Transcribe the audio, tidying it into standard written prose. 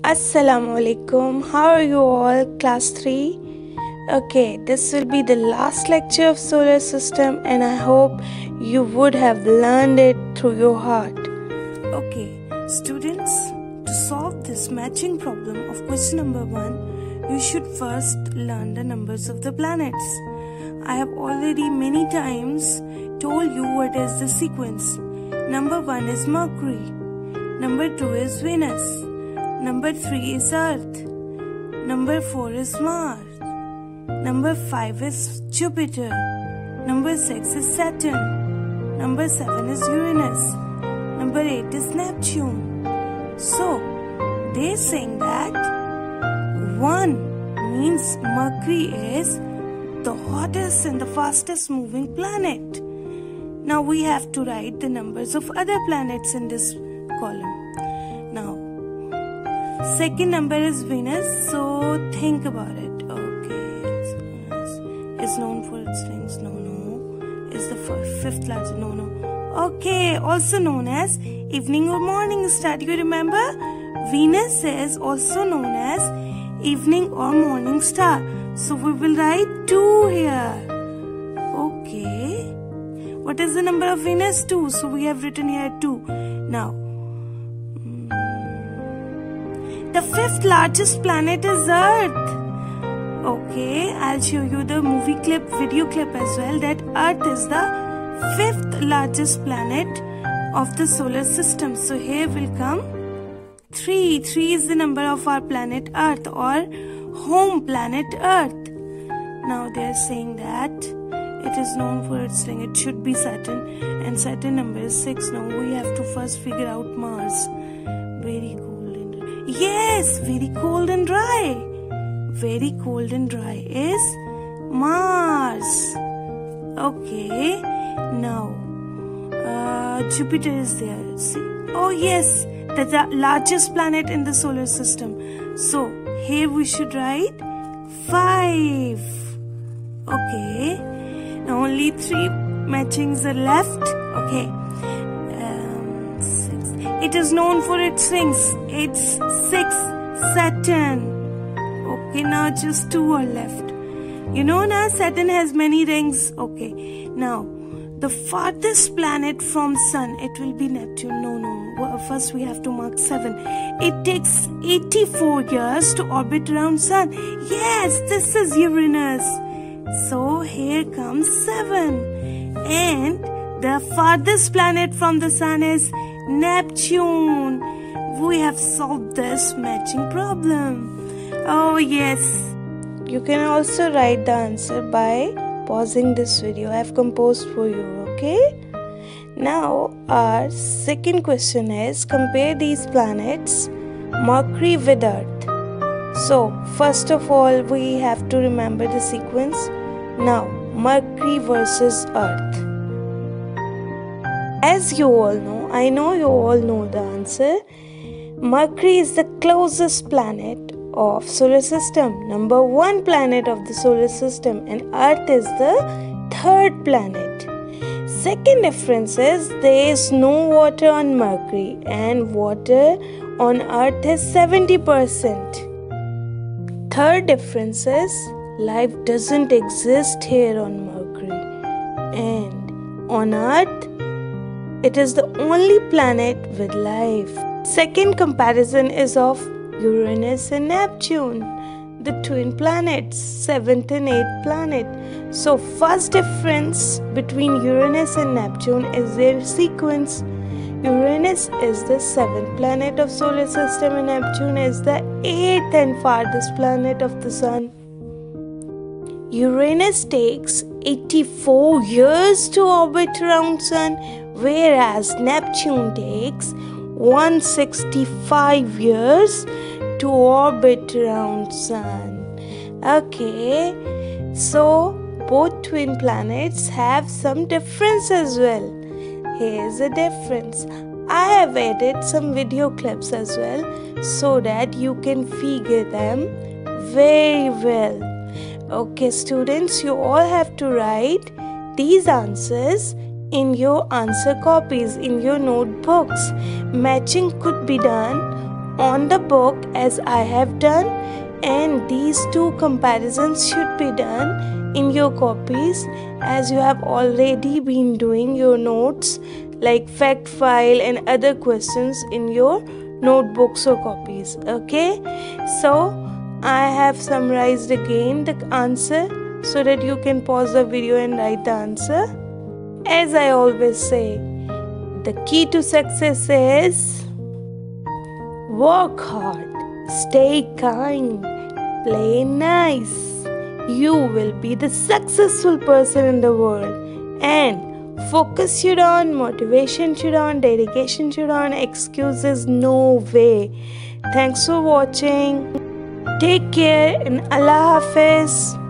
Assalamu alaikum. How are you all, class 3? Okay, this will be the last lecture of solar system and I hope you would have learned it through your heart. Okay, students, to solve this matching problem of question number 1, you should first learn the numbers of the planets. I have already many times told you what is the sequence. Number 1 is Mercury. Number 2 is Venus. Number 3 is Earth. Number 4 is Mars. Number 5 is Jupiter. Number 6 is Saturn. Number 7 is Uranus. Number 8 is Neptune. So, they're saying that 1 means Mercury is the hottest and the fastest moving planet. Now we have to write the numbers of other planets in this column. Now, second number is Venus, so think about it. Okay, it's known for its rings. No. It's the fifth largest. No. Okay, also known as evening or morning star. Do you remember? Venus is also known as evening or morning star. So we will write 2 here. Okay. What is the number of Venus? 2. So we have written here 2. Now, the fifth largest planet is Earth. Okay, I'll show you the video clip as well, that Earth is the fifth largest planet of the solar system. So here will come 3. 3 is the number of our planet Earth, or home planet Earth. Now they are saying that it is known for its ring. It should be Saturn, and Saturn number is 6. Now we have to first figure out Mars. Very cold and dry. Yes, very cold and dry. Very cold and dry is Mars. Okay, now Jupiter is there. See? Oh yes, that's the largest planet in the solar system. So here we should write 5. Okay, now only 3 matchings are left. Okay, 6. It is known for its rings. It's 6, Saturn. Okay, now just 2 are left. You know now Saturn has many rings. Okay, now the farthest planet from Sun, it will be Neptune. No. First we have to mark 7. It takes 84 years to orbit around Sun. Yes, this is Uranus. So here comes 7. And the farthest planet from the Sun is Neptune. We have solved this matching problem. Oh yes. You can also write the answer by pausing this video I have composed for you, okay? Now our second question is, compare these planets Mercury with Earth. So first of all we have to remember the sequence. Now Mercury versus Earth. As you all know, I know you all know the answer. Mercury is the closest planet of solar system, number 1 planet of the solar system, and Earth is the 3rd planet. Second difference is there is no water on Mercury and water on Earth is 70%. Third difference is life doesn't exist here on Mercury, and on Earth it is the only planet with life. Second comparison is of Uranus and Neptune, the twin planets, 7th and 8th planet. So first difference between Uranus and Neptune is their sequence. Uranus is the 7th planet of solar system and Neptune is the 8th and farthest planet of the Sun. Uranus takes 84 years to orbit around Sun, whereas Neptune takes 165 years to orbit around Sun. Okay, so both twin planets have some difference as well. Here's a difference. I have added some video clips as well so that you can figure them very well. Okay students, you all have to write these answers in your answer copies, in your notebooks. Matching could be done on the book as I have done, and these two comparisons should be done in your copies as you have already been doing your notes like fact file and other questions in your notebooks or copies. Okay, so I have summarized again the answer so that you can pause the video and write the answer. As I always say, the key to success is work hard, stay kind, play nice. You will be the successful person in the world. And focus should on, motivation should on, dedication should on, excuses no way. Thanks for watching. Take care and Allah Hafiz.